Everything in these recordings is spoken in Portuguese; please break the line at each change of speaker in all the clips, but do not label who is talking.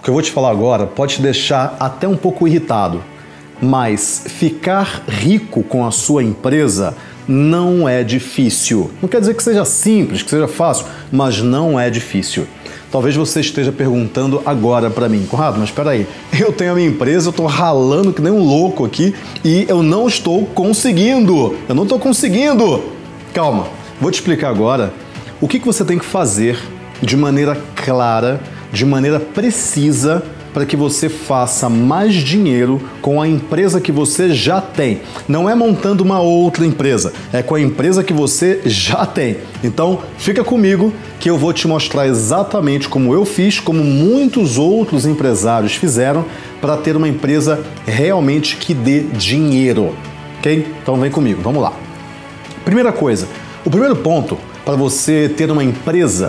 O que eu vou te falar agora pode te deixar até um pouco irritado, mas ficar rico com a sua empresa não é difícil. Não quer dizer que seja simples, que seja fácil, mas não é difícil. Talvez você esteja perguntando agora para mim, Conrado, mas espera aí, eu tenho a minha empresa, eu estou ralando que nem um louco aqui e eu não estou conseguindo. Eu não estou conseguindo. Calma, vou te explicar agora o que você tem que fazer de maneira clara, de maneira precisa, para que você faça mais dinheiro com a empresa que você já tem. Não é montando uma outra empresa, é com a empresa que você já tem. Então, fica comigo que eu vou te mostrar exatamente como eu fiz, como muitos outros empresários fizeram para ter uma empresa realmente que dê dinheiro, ok? Então vem comigo, vamos lá. Primeira coisa, o primeiro ponto para você ter uma empresa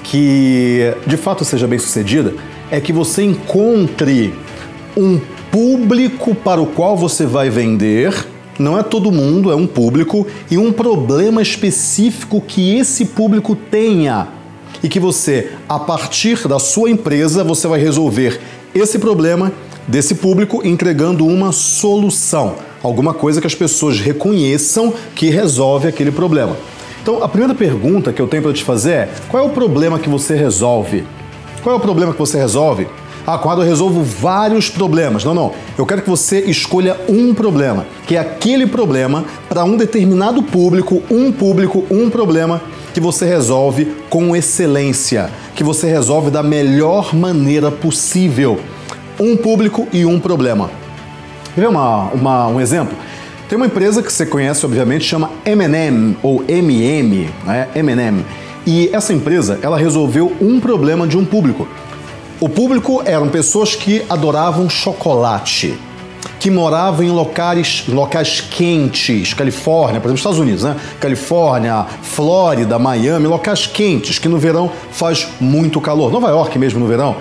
que de fato seja bem sucedida é que você encontre um público para o qual você vai vender. Não é todo mundo, é um público e um problema específico que esse público tenha e que você, a partir da sua empresa, você vai resolver esse problema desse público entregando uma solução, alguma coisa que as pessoas reconheçam que resolve aquele problema. Então, a primeira pergunta que eu tenho para te fazer é: qual é o problema que você resolve? Qual é o problema que você resolve? Ah, Conrado, eu resolvo vários problemas. Não. Eu quero que você escolha um problema, que é aquele problema para um determinado público, um problema que você resolve com excelência, que você resolve da melhor maneira possível. Um público e um problema. Quer ver um exemplo? Tem uma empresa que você conhece, obviamente, chama M&M ou MM, né? M&M. E essa empresa, ela resolveu um problema de um público. O público eram pessoas que adoravam chocolate, que moravam em locais quentes, Califórnia, por exemplo, Estados Unidos, né? Califórnia, Flórida, Miami, locais quentes, que no verão faz muito calor. Nova York mesmo no verão.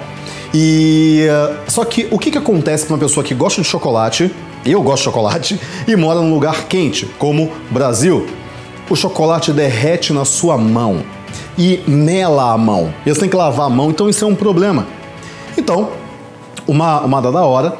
Só que o que acontece com uma pessoa que gosta de chocolate, eu gosto de chocolate, e mora num lugar quente, como Brasil? O chocolate derrete na sua mão e mela a mão. E você tem que lavar a mão, então isso é um problema. Então, uma dada hora,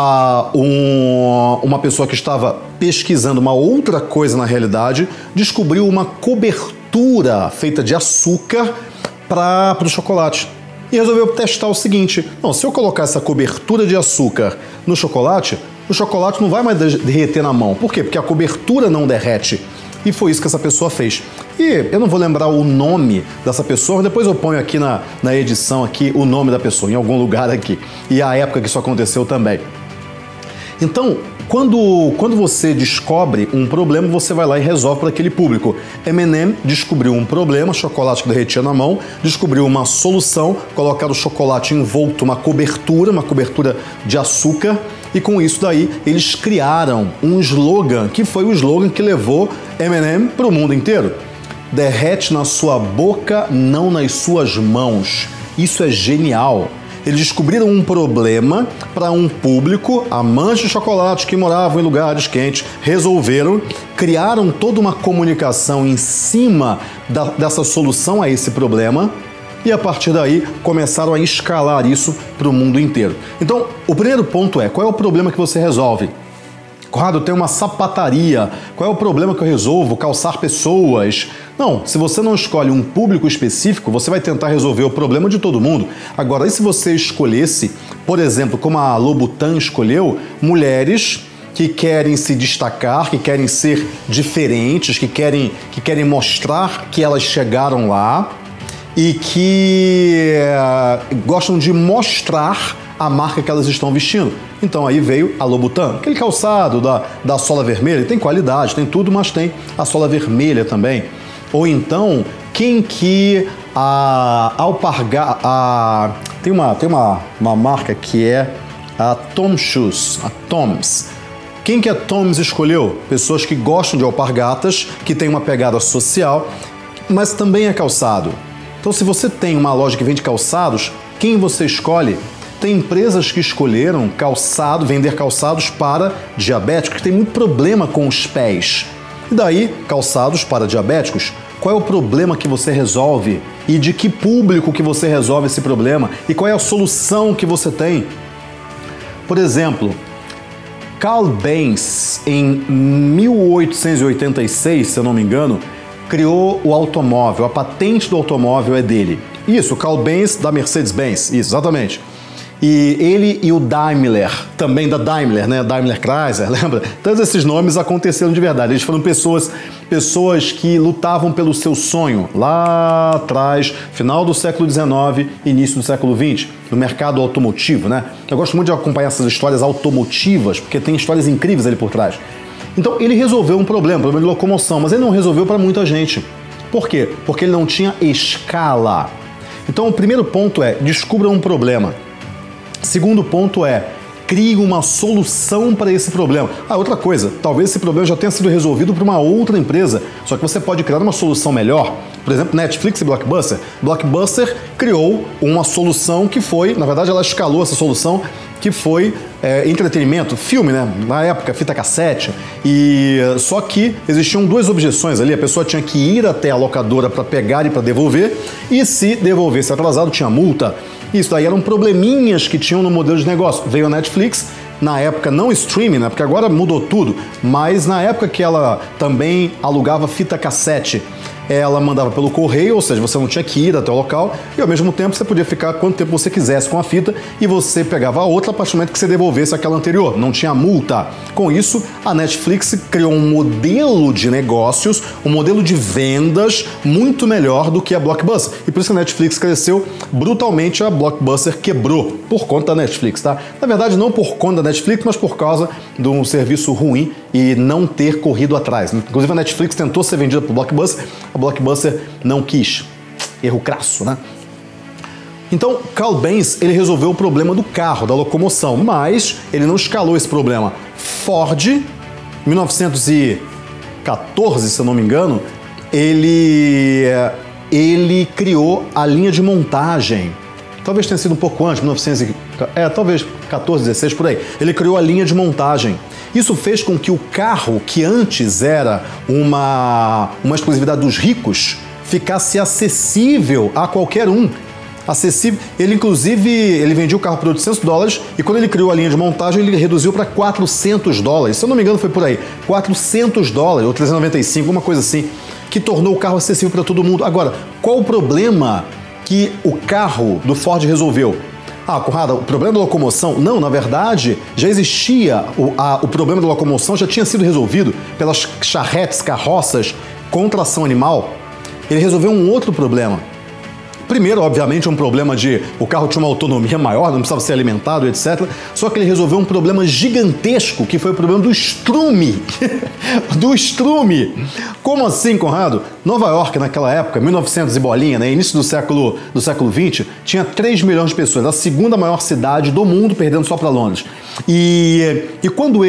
uma pessoa que estava pesquisando uma outra coisa na realidade, descobriu uma cobertura feita de açúcar para o chocolate. E resolveu testar o seguinte: não, se eu colocar essa cobertura de açúcar no chocolate, o chocolate não vai mais derreter na mão. Por quê? Porque a cobertura não derrete. E foi isso que essa pessoa fez. E eu não vou lembrar o nome dessa pessoa, mas depois eu ponho aqui na edição aqui o nome da pessoa, em algum lugar aqui. E a época que isso aconteceu também. Então, quando você descobre um problema, você vai lá e resolve para aquele público. M&M descobriu um problema, chocolate que derretia na mão, descobriu uma solução, colocar o chocolate envolto, uma cobertura de açúcar, e com isso daí eles criaram um slogan, que foi o slogan que levou M&M para o mundo inteiro. Derrete na sua boca, não nas suas mãos. Isso é genial. Eles descobriram um problema para um público, amantes de chocolate que moravam em lugares quentes, resolveram, criaram toda uma comunicação em cima dessa solução a esse problema e a partir daí começaram a escalar isso para o mundo inteiro. Então, o primeiro ponto é: qual é o problema que você resolve? Conrado, eu tenho uma sapataria. Qual é o problema que eu resolvo? Calçar pessoas. Não, se você não escolhe um público específico, você vai tentar resolver o problema de todo mundo. Agora, e se você escolhesse, por exemplo, como a Louboutin escolheu, mulheres que querem se destacar, que querem ser diferentes, que querem mostrar que elas chegaram lá e que gostam de mostrar a marca que elas estão vestindo. Então aí veio a Louboutin, aquele calçado da sola vermelha, tem qualidade, tem tudo, mas tem a sola vermelha também. Ou então, quem que tem uma marca que é a Tom Shoes, a Toms. Quem que a Toms escolheu? Pessoas que gostam de alpargatas, que tem uma pegada social, mas também é calçado. Então, se você tem uma loja que vende calçados, quem você escolhe? Tem empresas que escolheram vender calçados para diabéticos, que tem muito problema com os pés. E daí, calçados para diabéticos. qual é o problema que você resolve e de que público que você resolve esse problema e qual é a solução que você tem. Por exemplo, Carl Benz, em 1886, se eu não me engano, criou o automóvel, a patente do automóvel é dele. Isso, Carl Benz da Mercedes-Benz, isso, exatamente. E ele e o Daimler, também da Daimler, né? Daimler Chrysler, lembra? Todos esses nomes aconteceram de verdade. Eles foram pessoas que lutavam pelo seu sonho lá atrás, final do século XIX, início do século XX, no mercado automotivo, né? Eu gosto muito de acompanhar essas histórias automotivas, porque tem histórias incríveis ali por trás. Então ele resolveu um problema de locomoção, mas ele não resolveu para muita gente. Por quê? Porque ele não tinha escala. Então o primeiro ponto é, descubra um problema. Segundo ponto é, crie uma solução para esse problema. Outra coisa, talvez esse problema já tenha sido resolvido por uma outra empresa, só que você pode criar uma solução melhor. Por exemplo, Netflix e Blockbuster. Blockbuster criou uma solução que foi, na verdade ela escalou essa solução, que foi entretenimento, filme, né? Na época, fita cassete. E só que existiam duas objeções ali. A pessoa tinha que ir até a locadora para pegar e para devolver, e se devolvesse atrasado, tinha multa. Isso daí eram probleminhas que tinham no modelo de negócio. Veio a Netflix, na época não streaming, né? Porque agora mudou tudo, mas na época que ela também alugava fita cassete, ela mandava pelo correio, ou seja, você não tinha que ir até o local, e ao mesmo tempo você podia ficar quanto tempo você quisesse com a fita, e você pegava a outra a partir do momento que você devolvesse aquela anterior, não tinha multa. Com isso, a Netflix criou um modelo de negócios, um modelo de vendas muito melhor do que a Blockbuster. E por isso que a Netflix cresceu brutalmente, a Blockbuster quebrou por conta da Netflix, tá? Na verdade, não por conta da Netflix, mas por causa de um serviço ruim e não ter corrido atrás. Inclusive a Netflix tentou ser vendida por Blockbuster, a Blockbuster não quis. Erro crasso, né? Então, Carl Benz, ele resolveu o problema do carro, da locomoção, mas ele não escalou esse problema. Ford, 1914, se eu não me engano, ele criou a linha de montagem. Talvez tenha sido um pouco antes, talvez 14, 16, por aí. Ele criou a linha de montagem. Isso fez com que o carro, que antes era uma exclusividade dos ricos, ficasse acessível a qualquer um. Acessível. Ele, inclusive, ele vendia o carro por $800 e quando ele criou a linha de montagem, ele reduziu para $400. Se eu não me engano, foi por aí. $400 ou 395, uma coisa assim, que tornou o carro acessível para todo mundo. Agora, qual o problema que o carro do Ford resolveu? Conrado, o problema da locomoção? Não, na verdade, já existia, o problema da locomoção já tinha sido resolvido pelas charretes, carroças com tração animal. Ele resolveu um outro problema. Primeiro, obviamente, um problema de o carro tinha uma autonomia maior, não precisava ser alimentado, etc. Só que ele resolveu um problema gigantesco, que foi o problema do estrume. Do estrume. Como assim, Conrado? Nova York, naquela época, 1900 e bolinha, né, início do século XX, tinha 3 milhões de pessoas, a segunda maior cidade do mundo, perdendo só para Londres. E quando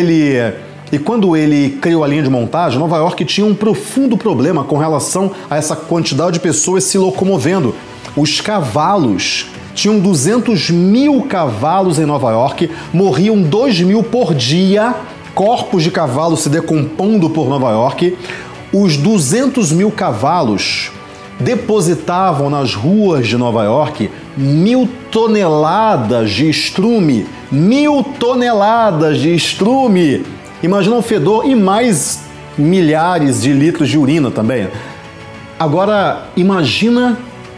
ele criou a linha de montagem, Nova York tinha um profundo problema com relação a essa quantidade de pessoas se locomovendo. Os cavalos, tinham 200 mil cavalos em Nova York, morriam 2 mil por dia, corpos de cavalos se decompondo por Nova York. Os 200 mil cavalos depositavam nas ruas de Nova York 1.000 toneladas de estrume. 1.000 toneladas de estrume! Imagina um fedor e mais milhares de litros de urina também. Agora, imagina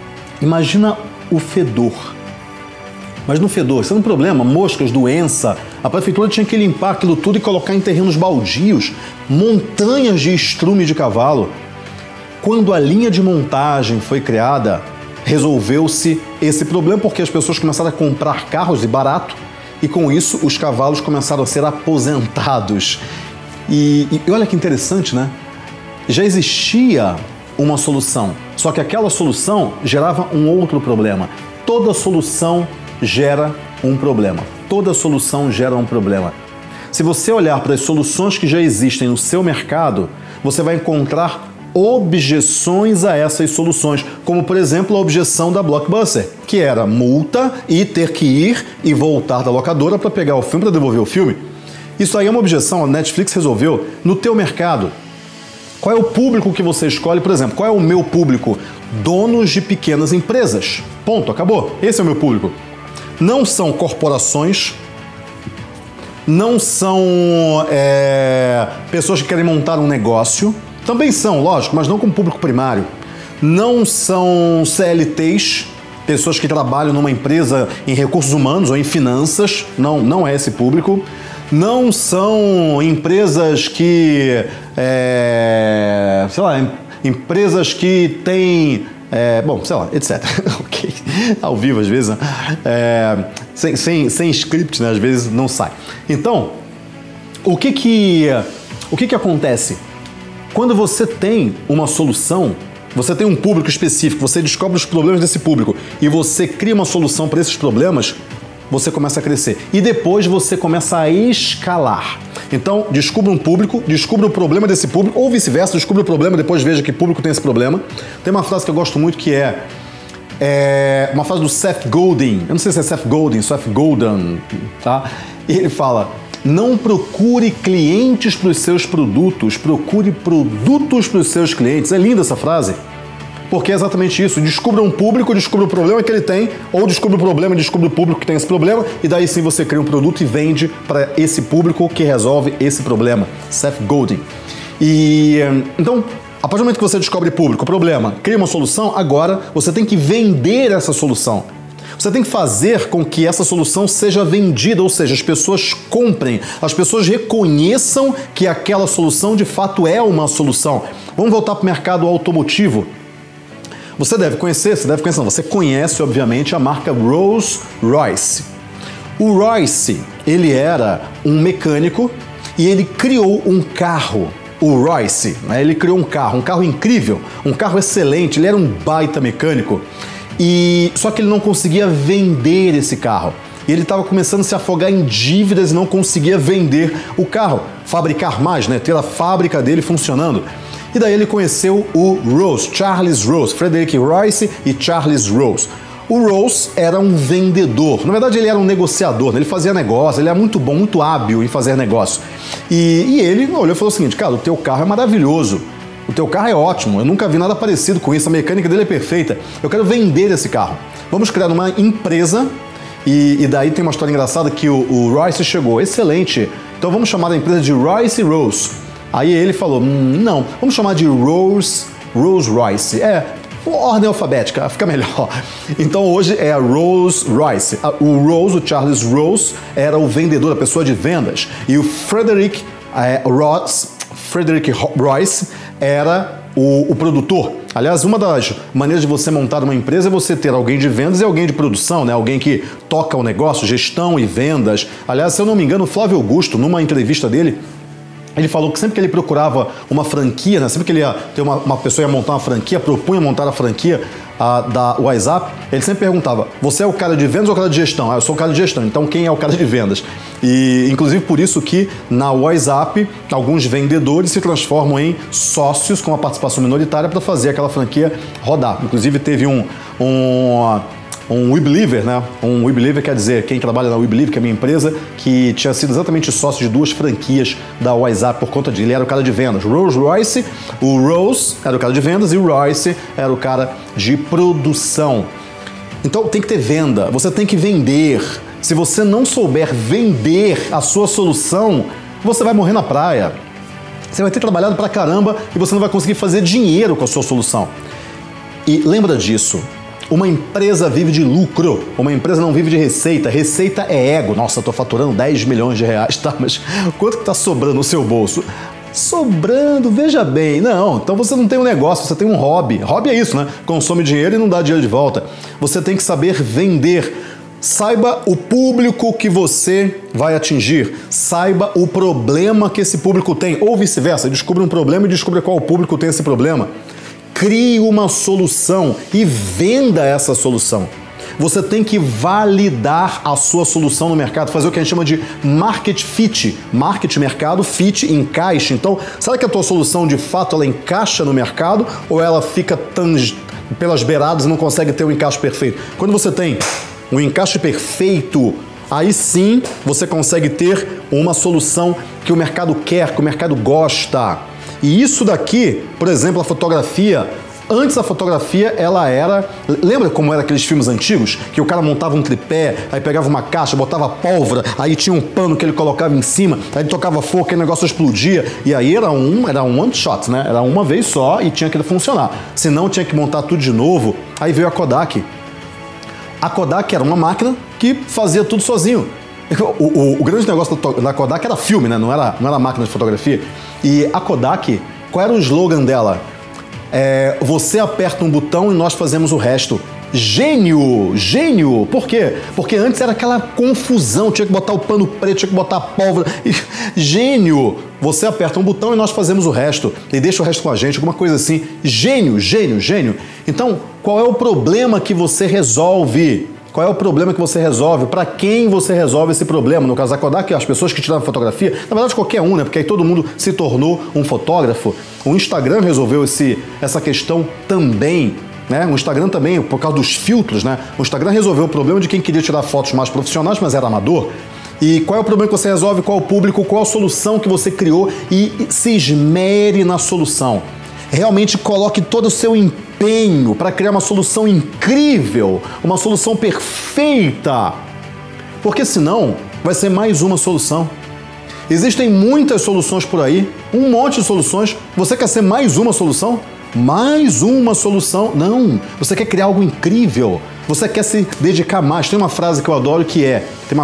o fedor. Imagina o fedor, isso é um problema, moscas, doença. A prefeitura tinha que limpar aquilo tudo e colocar em terrenos baldios, montanhas de estrume de cavalo. Quando a linha de montagem foi criada, resolveu-se esse problema porque as pessoas começaram a comprar carros de barato e com isso os cavalos começaram a ser aposentados. E olha que interessante, né? Já existia uma solução, só que aquela solução gerava um outro problema. Toda solução gera um problema. Toda solução gera um problema. Se você olhar para as soluções que já existem no seu mercado, você vai encontrar objeções a essas soluções, como por exemplo a objeção da Blockbuster, que era multa e ter que ir e voltar da locadora para pegar o filme, para devolver o filme. Isso aí é uma objeção, a Netflix resolveu no teu mercado. Qual é o público que você escolhe? Por exemplo, qual é o meu público? Donos de pequenas empresas. Ponto, acabou. Esse é o meu público. Não são corporações, não são pessoas que querem montar um negócio. Também são, lógico, mas não como público primário. Não são CLTs, pessoas que trabalham numa empresa em recursos humanos ou em finanças. Não é esse público. Não são empresas que, sei lá, empresas que têm, bom, sei lá, etc. Ok, ao vivo às vezes, né? Sem script, né? Às vezes não sai. Então, o que acontece? Quando você tem uma solução, você tem um público específico, você descobre os problemas desse público e você cria uma solução para esses problemas, você começa a crescer. E depois você começa a escalar. Então, descubra um público, descubra o problema desse público, ou vice-versa, descubra o problema, depois veja que público tem esse problema. Tem uma frase que eu gosto muito que é uma frase do Seth Godin. Eu não sei se é Seth Godin, Seth Godin, tá? E ele fala: não procure clientes para os seus produtos, procure produtos para os seus clientes. É linda essa frase. Porque é exatamente isso. Descubra um público, descubra o problema que ele tem, ou descubra o problema e descubra o público que tem esse problema, e daí sim você cria um produto e vende para esse público que resolve esse problema. Seth Godin. Então, a partir do momento que você descobre público, problema, cria uma solução, agora você tem que vender essa solução. Você tem que fazer com que essa solução seja vendida, ou seja, as pessoas comprem, as pessoas reconheçam que aquela solução de fato é uma solução. Vamos voltar para o mercado automotivo. Você deve conhecer, você conhece, obviamente, a marca Rolls-Royce. O Royce, ele era um mecânico e ele criou um carro. O Royce, né? Ele criou um carro incrível, um carro excelente, ele era um baita mecânico. Só que ele não conseguia vender esse carro. E ele estava começando a se afogar em dívidas e não conseguia vender o carro, fabricar mais, né? Ter a fábrica dele funcionando. E daí ele conheceu o Rolls, Charles Rolls, Frederick Royce e Charles Rolls. O Rolls era um vendedor, na verdade ele era um negociador, né? Ele fazia negócio, ele era muito bom, muito hábil em fazer negócio. E ele olhou e falou o seguinte: cara, o teu carro é maravilhoso, o teu carro é ótimo, eu nunca vi nada parecido com isso, a mecânica dele é perfeita, eu quero vender esse carro. Vamos criar uma empresa, e daí tem uma história engraçada que o Royce chegou: excelente, então vamos chamar a empresa de Royce Rolls. Aí ele falou: não, vamos chamar de Rolls-Royce. Ordem alfabética, fica melhor. Então hoje é a Rolls-Royce. O Rolls, o Charles Rolls, era o vendedor, a pessoa de vendas. E o Frederick Royce era o produtor. Aliás, uma das maneiras de você montar uma empresa é você ter alguém de vendas e alguém de produção, né? Alguém que toca o negócio, gestão e vendas. Aliás, se eu não me engano, o Flávio Augusto, numa entrevista dele, ele falou que sempre que ele procurava uma franquia, né, sempre que ele ia ter uma pessoa ia montar uma franquia, propunha montar a franquia da WhatsApp, ele sempre perguntava: você é o cara de vendas ou o cara de gestão? Eu sou o cara de gestão, então quem é o cara de vendas? E inclusive por isso que na WhatsApp alguns vendedores se transformam em sócios com uma participação minoritária para fazer aquela franquia rodar. Inclusive teve um WeBeliever, né? Um WeBeliever quer dizer quem trabalha na WeBelieve, que é a minha empresa, que tinha sido exatamente sócio de 2 franquias da WhatsApp por conta de ele era o cara de vendas. Rolls-Royce, o Rolls era o cara de vendas e o Royce era o cara de produção. Então tem que ter venda, você tem que vender. Se você não souber vender a sua solução, você vai morrer na praia. Você vai ter trabalhado pra caramba e você não vai conseguir fazer dinheiro com a sua solução. E lembra disso. Uma empresa vive de lucro, uma empresa não vive de receita. Receita é ego. Nossa, eu tô faturando 10 milhões de reais, tá? Mas quanto que tá sobrando no seu bolso? Sobrando, veja bem. Não, então você não tem um negócio, você tem um hobby. Hobby é isso, né? Consome dinheiro e não dá dinheiro de volta. Você tem que saber vender. Saiba o público que você vai atingir. Saiba o problema que esse público tem. Ou vice-versa, descubra um problema e descubra qual público tem esse problema. Crie uma solução e venda essa solução. Você tem que validar a sua solução no mercado, fazer o que a gente chama de market fit. Market, mercado, fit, encaixe. Então, será que a tua solução de fato ela encaixa no mercado ou ela fica pelas beiradas e não consegue ter um encaixe perfeito? Quando você tem um encaixe perfeito, aí sim você consegue ter uma solução que o mercado quer, que o mercado gosta. E isso daqui, por exemplo, a fotografia, antes a fotografia, ela era... Lembra como era aqueles filmes antigos? Que o cara montava um tripé, aí pegava uma caixa, botava pólvora, aí tinha um pano que ele colocava em cima, aí ele tocava fogo, aquele negócio explodia. E aí era um one shot, né? Era uma vez só e tinha que funcionar. Senão tinha que montar tudo de novo. Aí veio a Kodak. A Kodak era uma máquina que fazia tudo sozinho. O grande negócio da Kodak era filme, né? Não era máquina de fotografia. E a Kodak, qual era o slogan dela? Você aperta um botão e nós fazemos o resto. Gênio! Gênio! Por quê? Porque antes era aquela confusão, tinha que botar o pano preto, tinha que botar a pólvora. Gênio! Você aperta um botão e nós fazemos o resto. E deixa o resto com a gente, alguma coisa assim. Gênio, gênio, gênio. Então, qual é o problema que você resolve? Qual é o problema que você resolve? Para quem você resolve esse problema? No caso da Kodak, as pessoas que tiraram fotografia, na verdade qualquer um, né? Porque aí todo mundo se tornou um fotógrafo. O Instagram resolveu essa questão também, né? O Instagram também, por causa dos filtros, né? O Instagram resolveu o problema de quem queria tirar fotos mais profissionais, mas era amador. E qual é o problema que você resolve? Qual é o público? Qual a solução que você criou? E se esmere na solução. Realmente coloque todo o seu empenho para criar uma solução incrível, uma solução perfeita, porque senão vai ser mais uma solução. Existem muitas soluções por aí, um monte de soluções. Você quer ser mais uma solução? Mais uma solução? Não, você quer criar algo incrível, você quer se dedicar mais. Tem uma frase que eu adoro que é,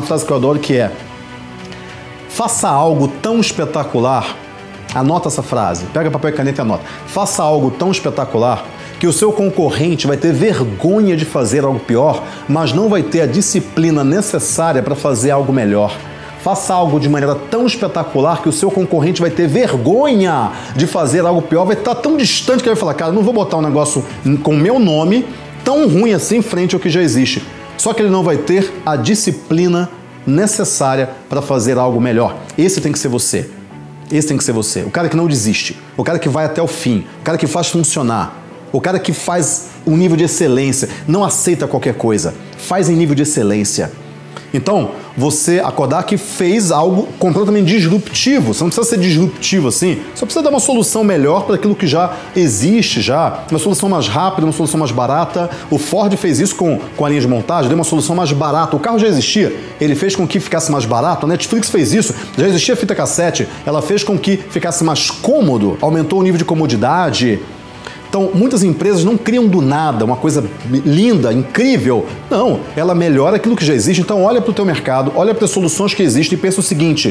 faça algo tão espetacular. Anota essa frase, pega papel e caneta e anota. Faça algo tão espetacular que o seu concorrente vai ter vergonha de fazer algo pior, mas não vai ter a disciplina necessária para fazer algo melhor. Faça algo de maneira tão espetacular que o seu concorrente vai ter vergonha de fazer algo pior, vai estar tão distante que ele vai falar, cara, não vou botar um negócio com o meu nome tão ruim assim em frente ao que já existe. Só que ele não vai ter a disciplina necessária para fazer algo melhor. Esse tem que ser você. Esse tem que ser você, o cara que não desiste, o cara que vai até o fim, o cara que faz funcionar, o cara que faz um nível de excelência, não aceita qualquer coisa, faz em nível de excelência. Então, a Kodak fez algo completamente disruptivo. Você não precisa ser disruptivo assim, só precisa dar uma solução melhor para aquilo que já existe, uma solução mais rápida, uma solução mais barata. O Ford fez isso com a linha de montagem, deu uma solução mais barata. O carro já existia, ele fez com que ficasse mais barato. A Netflix fez isso, já existia a fita cassete, ela fez com que ficasse mais cômodo, aumentou o nível de comodidade. Então, muitas empresas não criam do nada uma coisa linda, incrível. Não, ela melhora aquilo que já existe. Então, olha para o teu mercado, olha para as soluções que existem e pensa o seguinte: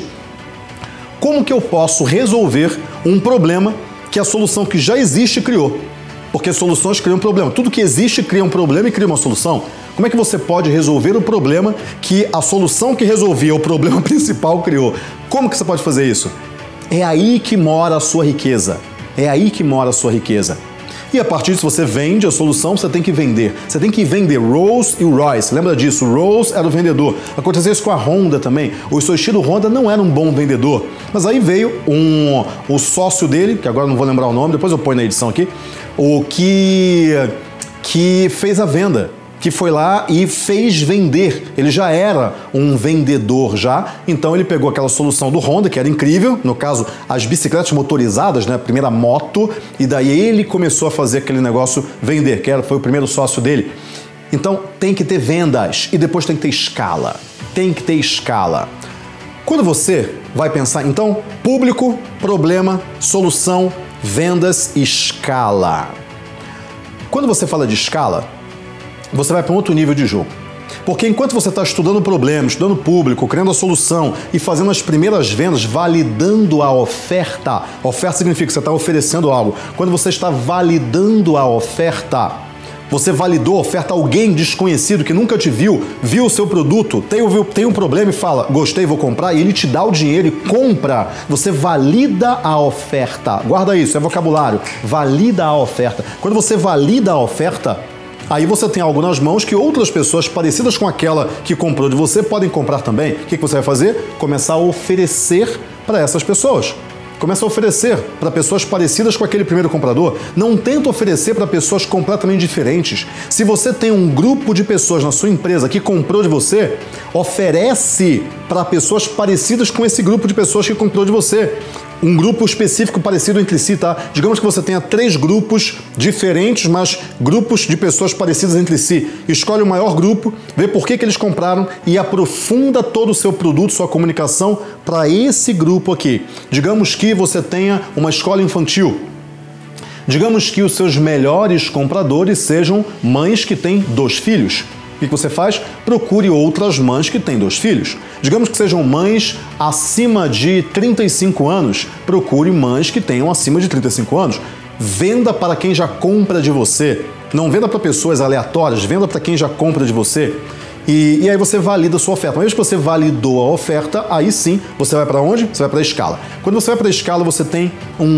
como que eu posso resolver um problema que a solução que já existe criou? Porque soluções criam problema. Tudo que existe cria um problema e cria uma solução. Como é que você pode resolver o problema que a solução que resolvia o problema principal criou? Como que você pode fazer isso? É aí que mora a sua riqueza. É aí que mora a sua riqueza. E a partir disso você vende a solução, você tem que vender. Você tem que vender. Rolls e Royce, lembra disso? O Rolls era o vendedor. Aconteceu isso com a Honda também. O Soichiro Honda não era um bom vendedor. Mas aí veio o sócio dele, que agora não vou lembrar o nome, depois eu ponho na edição aqui, o que fez a venda, que foi lá e fez vender. Ele já era um vendedor já, então ele pegou aquela solução do Honda, que era incrível, no caso, as bicicletas motorizadas, né, a primeira moto, e daí ele começou a fazer aquele negócio vender, foi o primeiro sócio dele. Então, tem que ter vendas e depois tem que ter escala. Tem que ter escala. Quando você vai pensar, então, público, problema, solução, vendas, escala. Quando você fala de escala, você vai para um outro nível de jogo. Porque enquanto você está estudando o problema, estudando o público, criando a solução e fazendo as primeiras vendas, validando a oferta significa que você está oferecendo algo. Quando você está validando a oferta, você validou a oferta a alguém desconhecido que nunca te viu o seu produto, tem um problema e fala, gostei, vou comprar, e ele te dá o dinheiro e compra. Você valida a oferta. Guarda isso, é vocabulário. Valida a oferta. Quando você valida a oferta, aí você tem algo nas mãos que outras pessoas parecidas com aquela que comprou de você podem comprar também. O que você vai fazer? Começar a oferecer para essas pessoas. Começa a oferecer para pessoas parecidas com aquele primeiro comprador. Não tenta oferecer para pessoas completamente diferentes. Se você tem um grupo de pessoas na sua empresa que comprou de você, oferece para pessoas parecidas com esse grupo de pessoas que comprou de você. um grupo específico parecido entre si, tá? Digamos que você tenha 3 grupos diferentes, mas grupos de pessoas parecidas entre si. Escolhe o maior grupo, vê por que eles compraram e aprofunda todo o seu produto, sua comunicação para esse grupo aqui. Digamos que você tenha uma escola infantil. Digamos que os seus melhores compradores sejam mães que têm 2 filhos. O que você faz? Procure outras mães que têm 2 filhos. Digamos que sejam mães acima de 35 anos. Procure mães que tenham acima de 35 anos. Venda para quem já compra de você. Não venda para pessoas aleatórias, venda para quem já compra de você. E aí você valida a sua oferta. Uma vez que você validou a oferta, aí sim você vai para onde? Você vai para a escala. Quando você vai para a escala, você tem um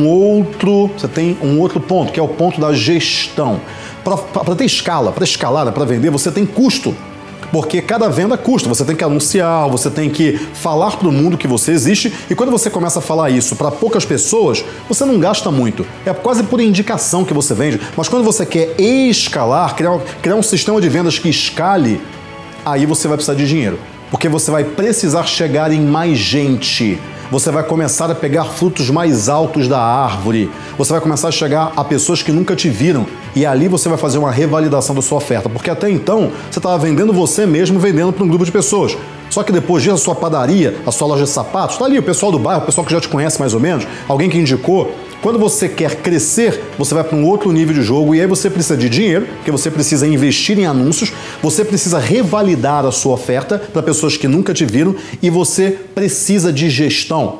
outro ponto, que é o ponto da gestão. Para ter escala, para escalar, para vender, você tem custo. Porque cada venda custa. Você tem que anunciar, você tem que falar para o mundo que você existe. E quando você começa a falar isso para poucas pessoas, você não gasta muito. É quase por indicação que você vende. Mas quando você quer escalar, criar um sistema de vendas que escale, aí você vai precisar de dinheiro. Porque você vai precisar chegar em mais gente. Você vai começar a pegar frutos mais altos da árvore. Você vai começar a chegar a pessoas que nunca te viram. E ali você vai fazer uma revalidação da sua oferta. Porque até então, você estava vendendo você mesmo, vendendo para um grupo de pessoas. Só que depois disso, a sua padaria, a sua loja de sapatos, está ali o pessoal do bairro, o pessoal que já te conhece mais ou menos, alguém que indicou. Quando você quer crescer, você vai para um outro nível de jogo e aí você precisa de dinheiro, porque você precisa investir em anúncios, você precisa revalidar a sua oferta para pessoas que nunca te viram e você precisa de gestão.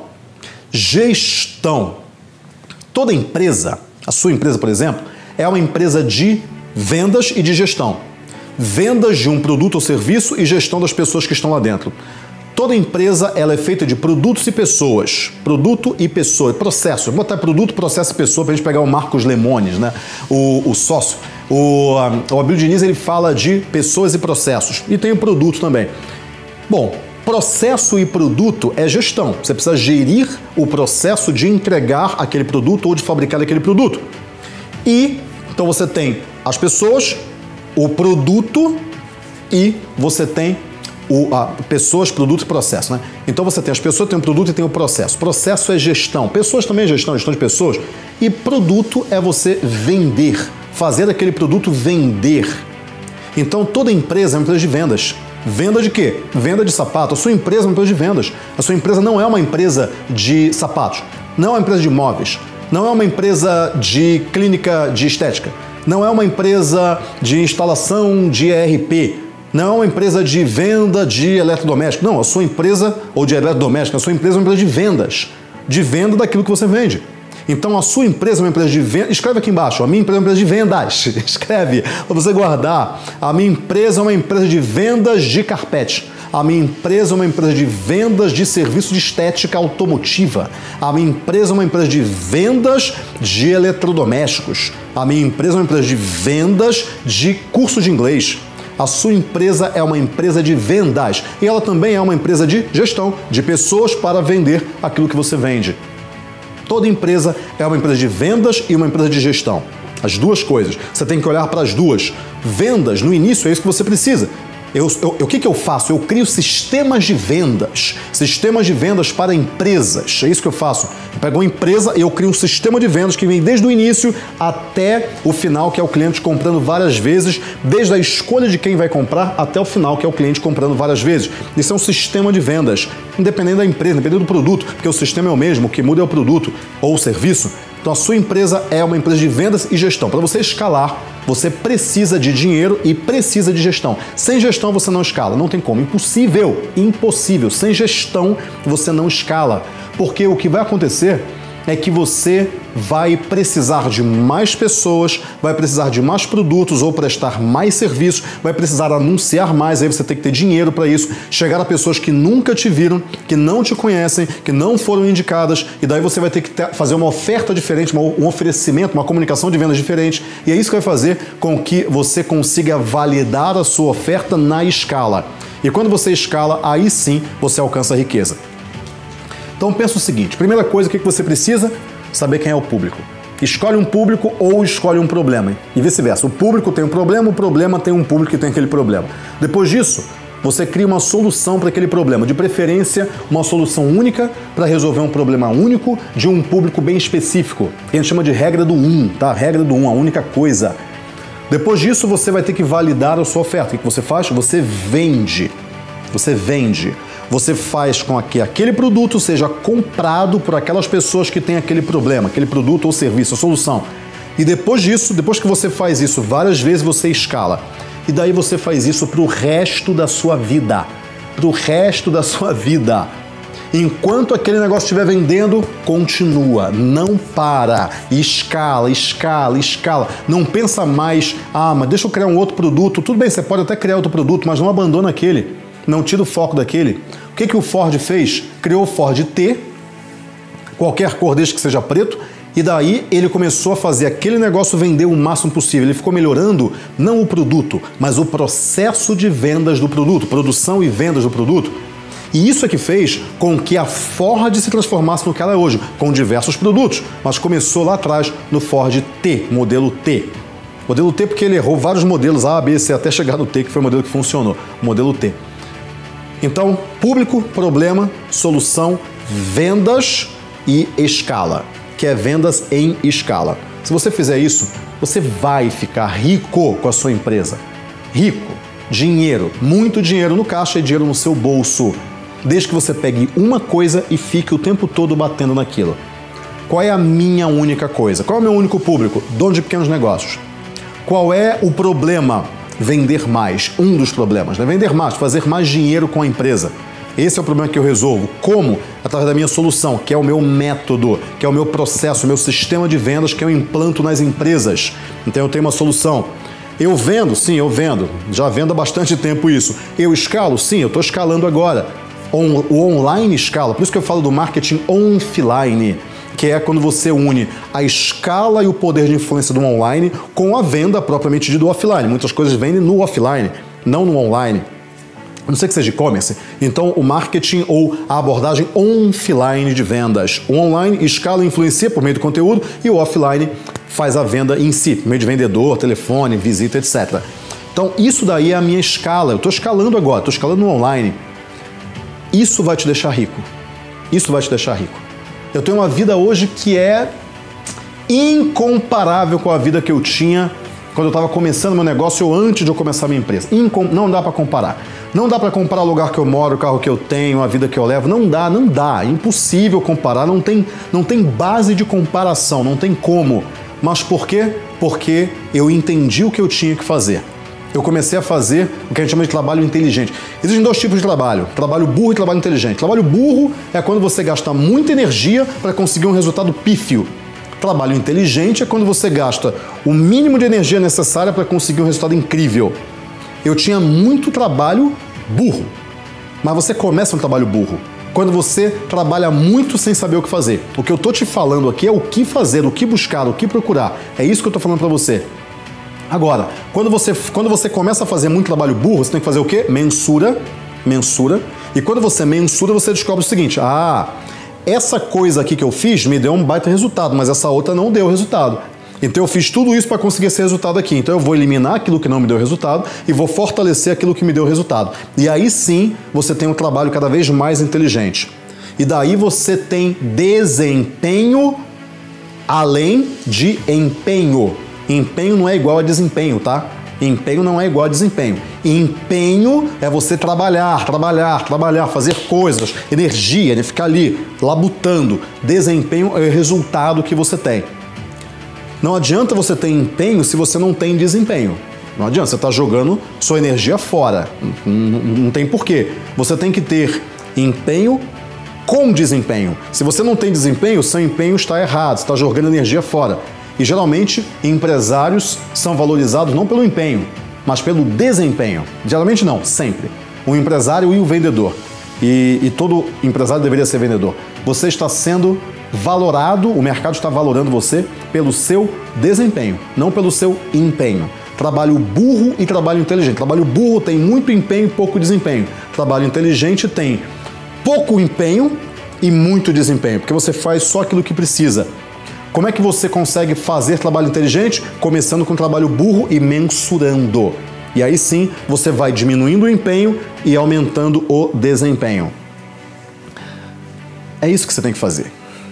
Gestão. Toda empresa, a sua empresa, por exemplo, é uma empresa de vendas e de gestão. Vendas de um produto ou serviço e gestão das pessoas que estão lá dentro. Toda empresa ela é feita de produtos e pessoas. Produto e pessoa. Processo. Vou botar produto, processo e pessoa para a gente pegar o Marcos Lemones, né? O sócio. O Abílio Diniz ele fala de pessoas e processos. E tem o produto também. Bom, processo e produto é gestão. Você precisa gerir o processo de entregar aquele produto ou de fabricar aquele produto. E então você tem as pessoas, o produto e você tem pessoas, produto e processo, né? Então você tem as pessoas, tem o produto e tem o processo. Processo é gestão. Pessoas também é gestão de pessoas. E produto é você vender, fazer aquele produto vender. Então toda empresa é uma empresa de vendas. Venda de quê? Venda de sapato. A sua empresa é uma empresa de vendas. A sua empresa não é uma empresa de sapatos. Não é uma empresa de móveis. Não é uma empresa de clínica de estética. Não é uma empresa de instalação de ERP. Não é uma empresa de venda de eletrodoméstico. Não, a sua empresa, ou de eletrodoméstico, a sua empresa é uma empresa de vendas. De venda daquilo que você vende. Então a sua empresa é uma empresa de vendas. Escreve aqui embaixo, a minha empresa é uma empresa de vendas. Escreve, para você guardar. A minha empresa é uma empresa de vendas de carpete. A minha empresa é uma empresa de vendas de serviço de estética automotiva. A minha empresa é uma empresa de vendas de eletrodomésticos. A minha empresa é uma empresa de vendas de curso de inglês. A sua empresa é uma empresa de vendas e ela também é uma empresa de gestão, de pessoas para vender aquilo que você vende. Toda empresa é uma empresa de vendas e uma empresa de gestão. As duas coisas. Você tem que olhar para as duas. Vendas, no início, é isso que você precisa. O que eu faço? Eu crio sistemas de vendas para empresas. É isso que eu faço. Eu pego uma empresa e eu crio um sistema de vendas que vem desde o início até o final, que é o cliente comprando várias vezes, desde a escolha de quem vai comprar até o final, que é o cliente comprando várias vezes. Isso é um sistema de vendas, independente da empresa, independente do produto, porque o sistema é o mesmo, o que muda é o produto ou o serviço. Então a sua empresa é uma empresa de vendas e gestão. Para você escalar, você precisa de dinheiro e precisa de gestão. Sem gestão você não escala, não tem como. Impossível, impossível. Sem gestão você não escala. Porque o que vai acontecer é que você vai precisar de mais pessoas, vai precisar de mais produtos ou prestar mais serviços, vai precisar anunciar mais, aí você tem que ter dinheiro para isso, chegar a pessoas que nunca te viram, que não te conhecem, que não foram indicadas, e daí você vai ter que fazer uma oferta diferente, um oferecimento, uma comunicação de vendas diferente, e é isso que vai fazer com que você consiga validar a sua oferta na escala. E quando você escala, aí sim você alcança a riqueza. Então pensa o seguinte, primeira coisa, o que você precisa? Saber quem é o público. Escolhe um público ou escolhe um problema. E vice-versa. O público tem um problema, o problema tem um público que tem aquele problema. Depois disso, você cria uma solução para aquele problema, de preferência uma solução única para resolver um problema único de um público bem específico. A gente chama de regra do tá? Regra do a única coisa. Depois disso, você vai ter que validar a sua oferta. O que você faz? Você vende. Você vende. Você faz com que aquele produto seja comprado por aquelas pessoas que têm aquele problema, aquele produto ou serviço, a solução. E depois disso, depois que você faz isso várias vezes, você escala. E daí você faz isso para o resto da sua vida. Para o resto da sua vida. Enquanto aquele negócio estiver vendendo, continua, não para, escala, escala, escala. Não pensa mais, mas deixa eu criar um outro produto. Tudo bem, você pode até criar outro produto, mas não abandona aquele, não tira o foco daquele. O que o Ford fez? Criou o Ford T, qualquer cor desde que seja preto, e daí ele começou a fazer aquele negócio vender o máximo possível. Ele ficou melhorando não o produto, mas o processo de vendas do produto, produção e vendas do produto. E isso é que fez com que a Ford se transformasse no que ela é hoje, com diversos produtos. Mas começou lá atrás no Ford T, modelo T. Modelo T porque ele errou vários modelos A, B, C, até chegar no T, que foi o modelo que funcionou, modelo T. Então, público, problema, solução, vendas e escala, que é vendas em escala. Se você fizer isso, você vai ficar rico com a sua empresa. Rico. Dinheiro, muito dinheiro no caixa e dinheiro no seu bolso. Desde que você pegue uma coisa e fique o tempo todo batendo naquilo. Qual é a minha única coisa? Qual é o meu único público? Dono de pequenos negócios. Qual é o problema? Vender mais. Um dos problemas, né? Vender mais, fazer mais dinheiro com a empresa. Esse é o problema que eu resolvo. Como? Através da minha solução, que é o meu método, que é o meu processo, o meu sistema de vendas que eu implanto nas empresas. Então eu tenho uma solução. Eu vendo? Sim, eu vendo. Já vendo há bastante tempo isso. Eu escalo? Sim, eu estou escalando agora. O online escala. Por isso que eu falo do marketing offline, que é quando você une a escala e o poder de influência do online com a venda propriamente dita do offline. Muitas coisas vendem no offline, não no online. A não ser que seja e-commerce. Então, o marketing ou a abordagem offline de vendas. O online escala e influencia por meio do conteúdo e o offline faz a venda em si, por meio de vendedor, telefone, visita, etc. Então, isso daí é a minha escala. Eu estou escalando agora, estou escalando no online. Isso vai te deixar rico. Isso vai te deixar rico. Eu tenho uma vida hoje que é incomparável com a vida que eu tinha quando eu estava começando meu negócio ou antes de eu começar a minha empresa. Não dá para comparar. Não dá para comparar o lugar que eu moro, o carro que eu tenho, a vida que eu levo. Não dá. É impossível comparar. Não tem base de comparação, não tem como. Mas por quê? Porque eu entendi o que eu tinha que fazer. Eu comecei a fazer o que a gente chama de trabalho inteligente. Existem dois tipos de trabalho, trabalho burro e trabalho inteligente. Trabalho burro é quando você gasta muita energia para conseguir um resultado pífio. Trabalho inteligente é quando você gasta o mínimo de energia necessária para conseguir um resultado incrível. Eu tinha muito trabalho burro, mas você começa um trabalho burro quando você trabalha muito sem saber o que fazer. O que eu tô te falando aqui é o que fazer, o que buscar, o que procurar. É isso que eu tô falando para você. Agora, quando você começa a fazer muito trabalho burro, você tem que fazer o quê? Mensura. E quando você mensura, você descobre o seguinte: essa coisa aqui que eu fiz me deu um baita resultado, mas essa outra não deu resultado. Então eu fiz tudo isso para conseguir esse resultado aqui. Então eu vou eliminar aquilo que não me deu resultado e vou fortalecer aquilo que me deu resultado. E aí sim você tem um trabalho cada vez mais inteligente. E daí você tem desempenho além de empenho. Empenho não é igual a desempenho, tá? Empenho não é igual a desempenho. Empenho é você trabalhar, fazer coisas, energia, né? Ficar ali, labutando. Desempenho é o resultado que você tem. Não adianta você ter empenho se você não tem desempenho. Não adianta, você está jogando sua energia fora. Não tem porquê. Você tem que ter empenho com desempenho. Se você não tem desempenho, seu empenho está errado, você está jogando energia fora. E geralmente empresários são valorizados não pelo empenho, mas pelo desempenho. Geralmente não, sempre. O empresário e o vendedor. E todo empresário deveria ser vendedor. Você está sendo valorado, o mercado está valorando você pelo seu desempenho, não pelo seu empenho. Trabalho burro e trabalho inteligente. Trabalho burro tem muito empenho e pouco desempenho. Trabalho inteligente tem pouco empenho e muito desempenho, porque você faz só aquilo que precisa. Como é que você consegue fazer trabalho inteligente? Começando com trabalho burro e mensurando. E aí sim, você vai diminuindo o empenho e aumentando o desempenho. É isso que você tem que fazer.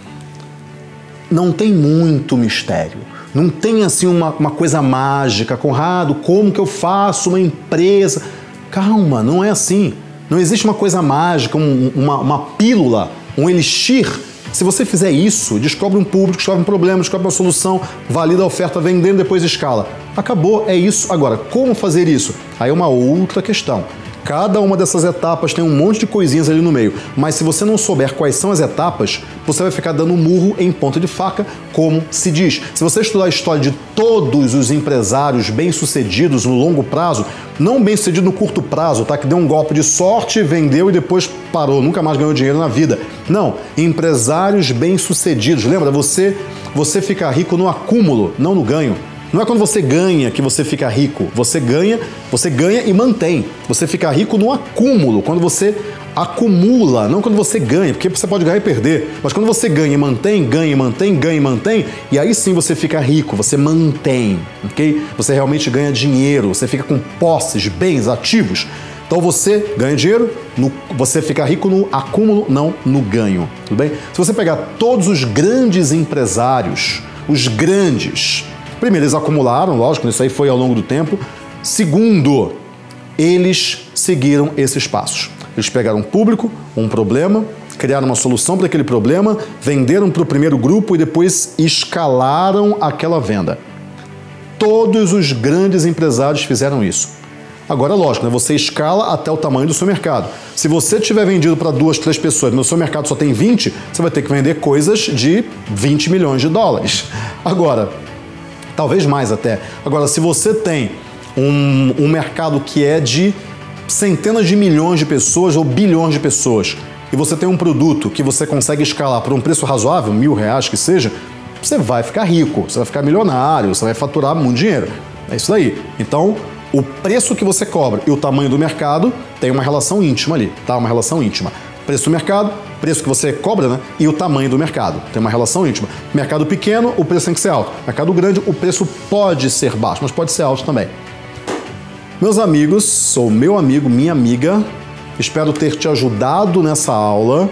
Não tem muito mistério. Não tem assim uma coisa mágica. Conrado, como que eu faço uma empresa? Calma, não é assim. Não existe uma coisa mágica, uma pílula, um elixir. Se você fizer isso, descobre um público, descobre um problema, descobre uma solução, valida a oferta, vendendo, depois escala. Acabou, é isso. Agora, como fazer isso? Aí é uma outra questão. Cada uma dessas etapas tem um monte de coisinhas ali no meio, mas se você não souber quais são as etapas, você vai ficar dando murro em ponta de faca, como se diz. Se você estudar a história de todos os empresários bem-sucedidos no longo prazo, não bem-sucedido no curto prazo, tá? Que deu um golpe de sorte, vendeu e depois parou, nunca mais ganhou dinheiro na vida. Não, empresários bem-sucedidos. Lembra? Você fica rico no acúmulo, não no ganho. Não é quando você ganha que você fica rico. Você ganha e mantém. Você fica rico no acúmulo, quando você acumula, não quando você ganha, porque você pode ganhar e perder. Mas quando você ganha e mantém, ganha e mantém, ganha e mantém, e aí sim você fica rico, você mantém, ok? Você realmente ganha dinheiro, você fica com posses, bens, ativos. Então você ganha dinheiro, você fica rico no acúmulo, não no ganho, tudo bem? Se você pegar todos os grandes empresários, os grandes... Primeiro, eles acumularam, lógico, isso aí foi ao longo do tempo. Segundo, eles seguiram esses passos. Eles pegaram um público, um problema, criaram uma solução para aquele problema, venderam para o primeiro grupo e depois escalaram aquela venda. Todos os grandes empresários fizeram isso. Agora, lógico, né? Você escala até o tamanho do seu mercado. Se você tiver vendido para 2, 3 pessoas, no seu mercado só tem 20, você vai ter que vender coisas de 20 milhões de dólares. Agora... talvez mais até. Agora, se você tem um mercado que é de centenas de milhões de pessoas ou bilhões de pessoas, e você tem um produto que você consegue escalar por um preço razoável, R$1.000 que seja, você vai ficar rico, você vai ficar milionário, você vai faturar muito dinheiro. É isso daí. Então, o preço que você cobra e o tamanho do mercado tem uma relação íntima ali, tá? Uma relação íntima. Preço do mercado, preço que você cobra, né? E o tamanho do mercado. Tem uma relação íntima. Mercado pequeno, o preço tem que ser alto. Mercado grande, o preço pode ser baixo, mas pode ser alto também. Meus amigos, sou meu amigo, minha amiga, espero ter te ajudado nessa aula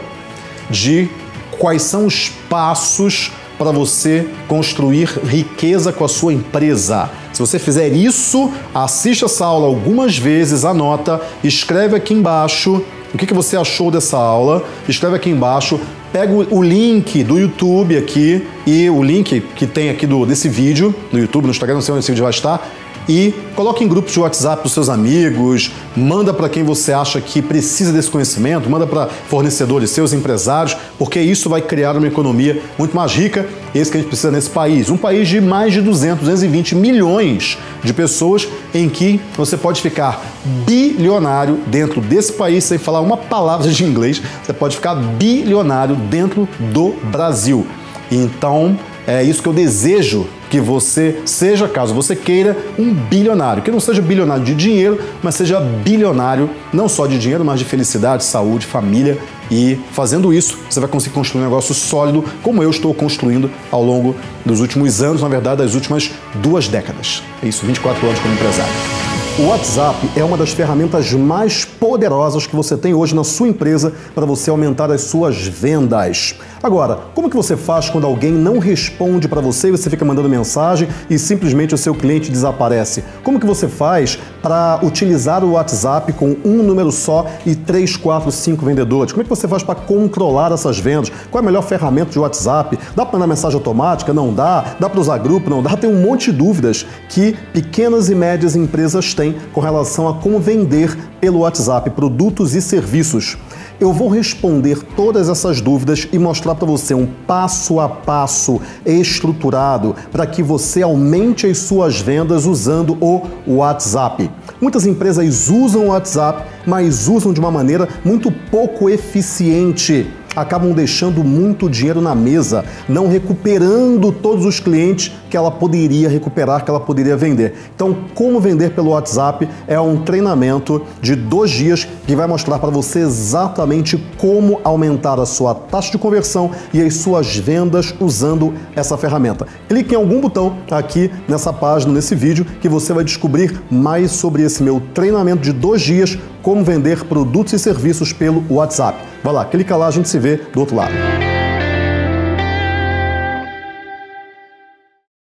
de quais são os passos para você construir riqueza com a sua empresa. Se você fizer isso, assiste essa aula algumas vezes, anota, escreve aqui embaixo o que você achou dessa aula, escreve aqui embaixo, pega o link do YouTube aqui e o link que tem aqui desse vídeo, no YouTube, no Instagram, não sei onde esse vídeo vai estar, e coloque em grupos de WhatsApp dos seus amigos, manda para quem você acha que precisa desse conhecimento, manda para fornecedores, seus empresários, porque isso vai criar uma economia muito mais rica, esse que a gente precisa nesse país. Um país de mais de 220 milhões de pessoas em que você pode ficar bilionário dentro desse país, sem falar uma palavra de inglês, você pode ficar bilionário dentro do Brasil. Então, é isso que eu desejo que você seja, caso você queira, um bilionário. Que não seja bilionário de dinheiro, mas seja bilionário não só de dinheiro, mas de felicidade, saúde, família. E fazendo isso, você vai conseguir construir um negócio sólido, como eu estou construindo ao longo dos últimos anos, na verdade, das últimas 2 décadas. É isso, 24 anos como empresário. O WhatsApp é uma das ferramentas mais poderosas que você tem hoje na sua empresa para você aumentar as suas vendas. Agora, como que você faz quando alguém não responde para você e você fica mandando mensagem e simplesmente o seu cliente desaparece? Como que você faz para utilizar o WhatsApp com um número só e 3, 4, 5 vendedores? Como é que você faz para controlar essas vendas? Qual é a melhor ferramenta de WhatsApp? Dá para mandar mensagem automática? Não dá? Dá para usar grupo? Não dá? Tem um monte de dúvidas que pequenas e médias empresas têm com relação a como vender pelo WhatsApp produtos e serviços. Eu vou responder todas essas dúvidas e mostrar para você um passo a passo estruturado para que você aumente as suas vendas usando o WhatsApp. Muitas empresas usam o WhatsApp, mas usam de uma maneira muito pouco eficiente. acabam deixando muito dinheiro na mesa, não recuperando todos os clientes que ela poderia recuperar, que ela poderia vender. Então, como vender pelo WhatsApp é um treinamento de 2 dias que vai mostrar para você exatamente como aumentar a sua taxa de conversão e as suas vendas usando essa ferramenta. Clique em algum botão aqui nessa página, nesse vídeo, que você vai descobrir mais sobre esse meu treinamento de 2 dias, como vender produtos e serviços pelo WhatsApp. Vai lá, clica lá, a gente se vê do outro lado.